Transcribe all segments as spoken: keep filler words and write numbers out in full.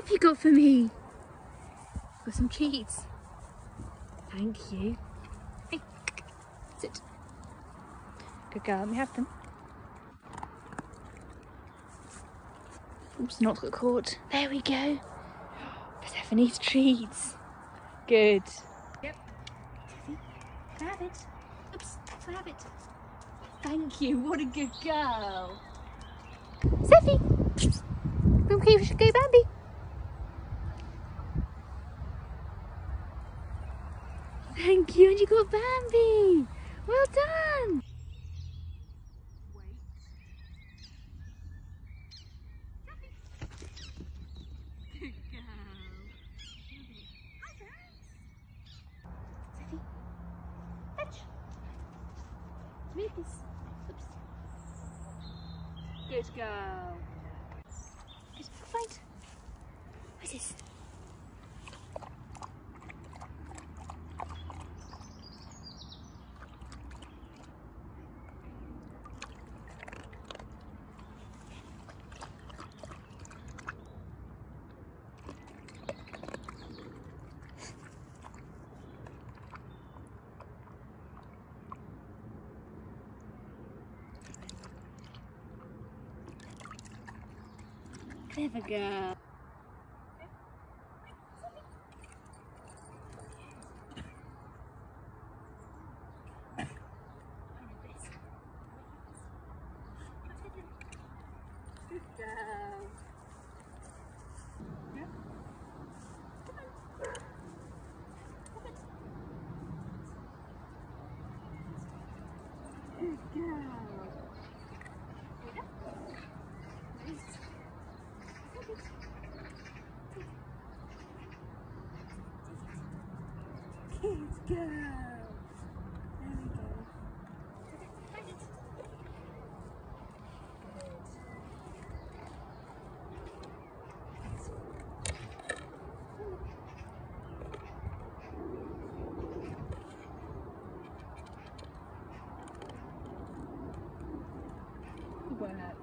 have you got for me? Got some treats. Thank you. Hey, sit. Good girl, let me have them. Oops, not got caught. There we go. Persephone's treats. Good. Yep. Tiffy, can I have it? Oops, can I have it? Thank you, what a good girl. Seffy! Okay, we should go, Bambi. Thank you, and you got Bambi. Well done. Good girl. Seffy, fetch. Move this. Oops. Good girl. Good. Fight. What's this? Clever girl. Good girl. Yeah. Come on. Good girl. Good girl. There we go. Good. Good work.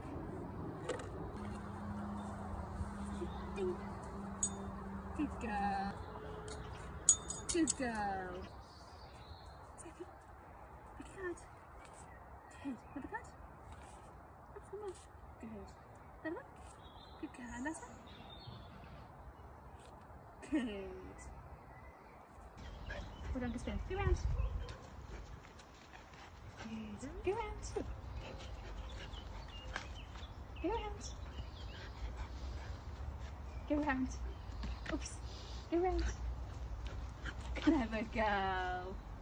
Good girl. Good girl. Seffy, look at that. Good. Look at that. That's the one. Good. That one. Good girl. And that's one. Good. Hold on to spin. Go round. Good. Go round. Go round. Go round. Oops. Go round. Clever girl.